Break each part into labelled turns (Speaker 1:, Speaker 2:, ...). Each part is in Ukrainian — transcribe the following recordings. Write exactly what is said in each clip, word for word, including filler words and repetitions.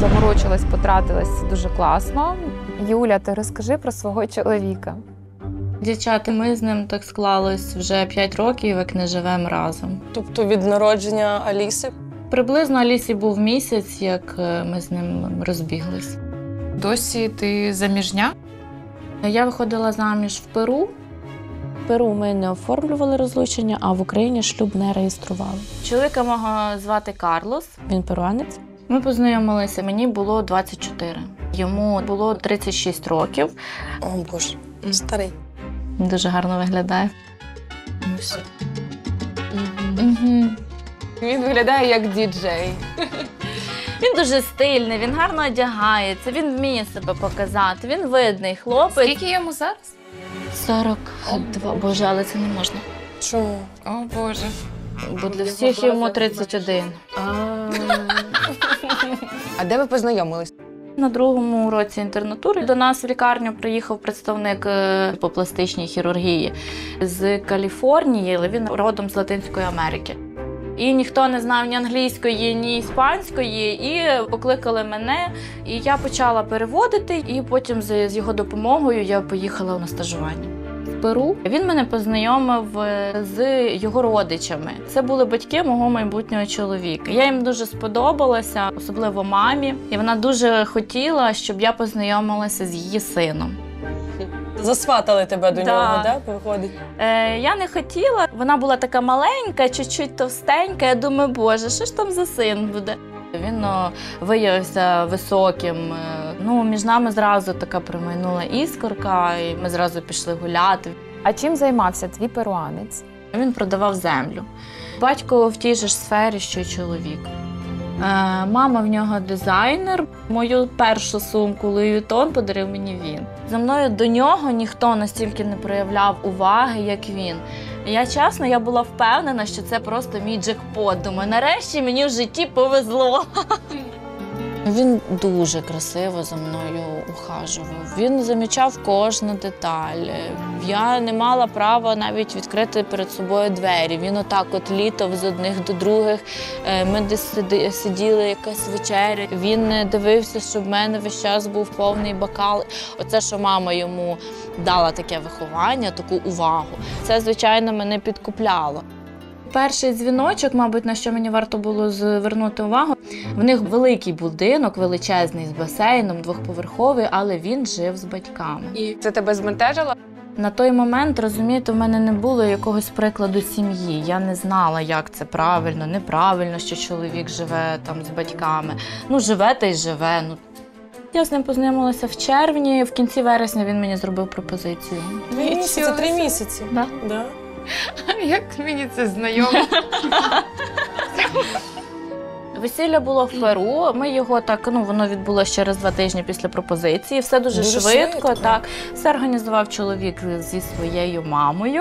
Speaker 1: заморочилась, потратилась дуже класно. Юля, ти розкажи про свого чоловіка.
Speaker 2: Дівчата, ми з ним так склалось вже п'ять років, як не живемо разом.
Speaker 3: Тобто від народження Аліси?
Speaker 2: Приблизно Алісі був місяць, як ми з ним розбіглись.
Speaker 1: Досі ти заміжня?
Speaker 2: Я виходила заміж в Перу. В Перу ми не оформлювали розлучення, а в Україні шлюб не реєстрували. Чоловіка мого звати Карлос, він перуанець. Ми познайомилися, мені було двадцять чотири. Йому було тридцять шість років.
Speaker 3: О, Боже, старий.
Speaker 2: Дуже гарно виглядає.
Speaker 1: Ось. Угу. Він виглядає як діджей.
Speaker 2: Він дуже стильний, він гарно одягається, він вміє себе показати, він видний хлопець.
Speaker 1: Скільки йому зараз?
Speaker 2: сорок два. Боже, але це не можна.
Speaker 3: Чому?
Speaker 1: О, Боже.
Speaker 2: Бо для всіх йому тридцять один.
Speaker 4: А де ви познайомились?
Speaker 2: На другому році інтернатури до нас в лікарню приїхав представник по пластичній хірургії з Каліфорнії, але він родом з Латинської Америки. І ніхто не знав ні англійської, ні іспанської, і покликали мене, і я почала переводити, і потім з його допомогою я поїхала на стажування. В Перу він мене познайомив з його родичами. Це були батьки мого майбутнього чоловіка. Я їм дуже сподобалася, особливо мамі, і вона дуже хотіла, щоб я познайомилася з її сином.
Speaker 3: Засватали тебе до
Speaker 2: Да.
Speaker 3: нього, так, виходить?
Speaker 2: Е, я не хотіла, вона була така маленька, чуть-чуть товстенька, я думаю, боже, що ж там за син буде? Він о, виявився високим, ну, між нами зразу така промайнула іскорка, і ми зразу пішли гуляти.
Speaker 1: А чим займався твій перуанець?
Speaker 2: Він продавав землю. Батько в тій же ж сфері, що й чоловік. Е, мама в нього дизайнер. Мою першу сумку Луї Вітон подарив мені він. За мною до нього ніхто настільки не проявляв уваги, як він. Я, чесно, я була впевнена, що це просто мій джекпот. Думаю, нарешті мені в житті повезло. Він дуже красиво за мною ухажував. Він замічав кожну деталь. Я не мала права навіть відкрити перед собою двері. Він отак от літав з одних до других. Ми десь сиділи, якась вечеря. Він дивився, щоб в мене весь час був повний бокал. Оце, що мама йому дала таке виховання, таку увагу. Це, звичайно, мене підкупляло. Перший дзвіночок, мабуть, на що мені варто було звернути увагу, в них великий будинок, величезний, з басейном, двохповерховий, але він жив з батьками.
Speaker 4: І це тебе збентежило?
Speaker 2: На той момент, розумієте, в мене не було якогось прикладу сім'ї. Я не знала, як це правильно, неправильно, що чоловік живе там з батьками. Ну, живе та й живе. Ну. Я з ним познайомилася в червні, в кінці вересня він мені зробив пропозицію.
Speaker 3: Три місяці, три місяці.
Speaker 2: Да.
Speaker 3: Да.
Speaker 1: Як мені це знайомо?
Speaker 2: Весілля було в Перу, ми його так, ну, воно відбулося через два тижні після пропозиції, все дуже,
Speaker 3: Дуже
Speaker 2: швидко,
Speaker 3: швидко.
Speaker 2: так. Все організував чоловік зі своєю мамою.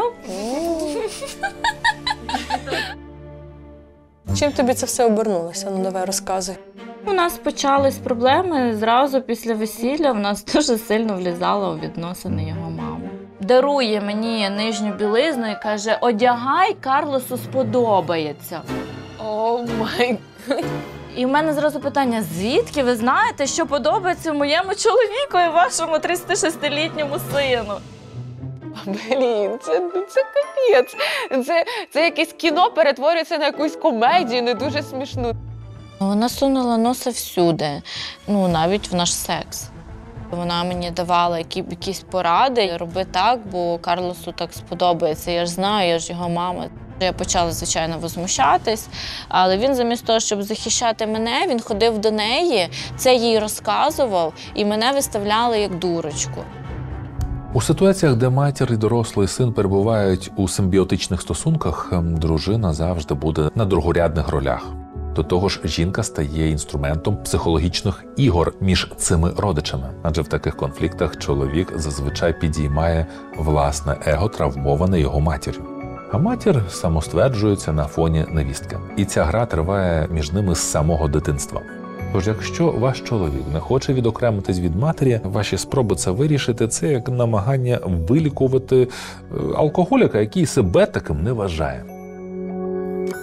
Speaker 3: Чим тобі це все обернулося? Ну, давай, розказуй.
Speaker 2: У нас почались проблеми зразу після весілля, в нас дуже сильно влізала у відносини його мама. Дарує мені нижню білизну і каже, одягай, Карлосу сподобається.
Speaker 3: О май.
Speaker 2: І в мене зразу питання, звідки ви знаєте, що подобається моєму чоловіку і вашому тридцятишестилітньому сину?
Speaker 4: Блін, це, це капець. Це, це якесь кіно перетворюється на якусь комедію, не дуже смішну.
Speaker 2: Вона сунула носа всюди, ну, навіть в наш секс. Вона мені давала які, якісь поради, роби так, бо Карлосу так сподобається. Я ж знаю, я ж його мама. Я почала, звичайно, возмущатись, але він замість того, щоб захищати мене, він ходив до неї, це їй розказував, і мене виставляли як дурочку.
Speaker 5: У ситуаціях, де матір і дорослий син перебувають у симбіотичних стосунках, дружина завжди буде на другорядних ролях. До того ж, жінка стає інструментом психологічних ігор між цими родичами. Адже в таких конфліктах чоловік зазвичай підіймає власне его, травмоване його матір'ю. А матір самостверджується на фоні невістки. І ця гра триває між ними з самого дитинства. Тож, якщо ваш чоловік не хоче відокремитись від матері, ваші спроби це вирішити – це як намагання вилікувати алкоголіка, який себе таким не вважає.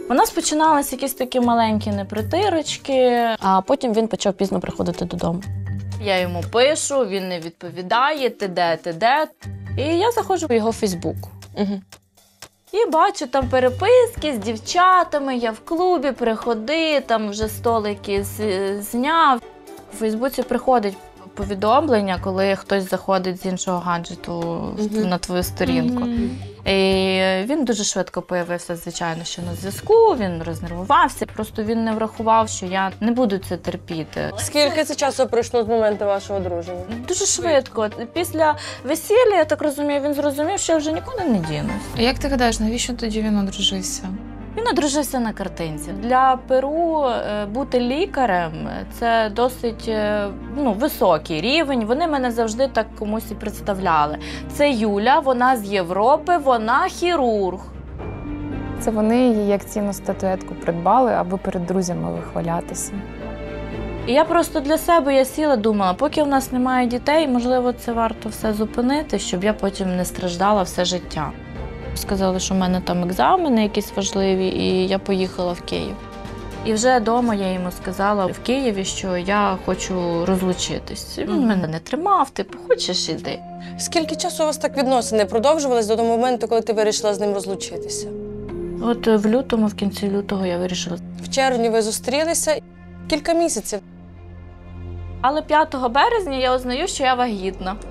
Speaker 2: У нас починалися якісь такі маленькі непритирочки.
Speaker 3: А потім він почав пізно приходити додому.
Speaker 2: Я йому пишу, він не відповідає, ти де, ти де. І я заходжу в його Фейсбук.
Speaker 3: Угу.
Speaker 2: І бачу там переписки з дівчатами, я в клубі, приходи, там вже столики з- зняв. У Фейсбуці приходить повідомлення, коли хтось заходить з іншого гаджету
Speaker 3: Мгм.
Speaker 2: на твою сторінку. І він дуже швидко появився, звичайно, що на зв'язку, він рознервувався. Просто він не врахував, що я не буду це терпіти.
Speaker 3: Скільки це часу пройшло з моменту вашого одруження?
Speaker 2: Дуже швидко. Після весілля, я так розумію, він зрозумів, що я вже нікуди не дінусь.
Speaker 1: А як ти гадаєш, навіщо тоді він одружився?
Speaker 2: Він одружився на картинці. Для Перу е, бути лікарем – це досить е, ну, високий рівень. Вони мене завжди так комусь і представляли. Це Юля, вона з Європи, вона хірург.
Speaker 1: Це вони її як цінну статуетку придбали, аби перед друзями вихвалятися.
Speaker 2: І я просто для себе я сіла, думала, поки в нас немає дітей, можливо, це варто все зупинити, щоб я потім не страждала все життя. Сказали, що в мене там екзамени якісь важливі, і я поїхала в Київ. І вже вдома я йому сказала в Києві, що я хочу розлучитись. Він
Speaker 3: Мгм.
Speaker 2: мене не тримав, типу, хочеш іди.
Speaker 3: Скільки часу у вас так відносини продовжувались до того моменту, коли ти вирішила з ним розлучитися?
Speaker 2: От в лютому, в кінці лютого я вирішила.
Speaker 3: В червні ви зустрілися кілька місяців.
Speaker 2: Але п'ятого березня я узнаю, що я вагітна.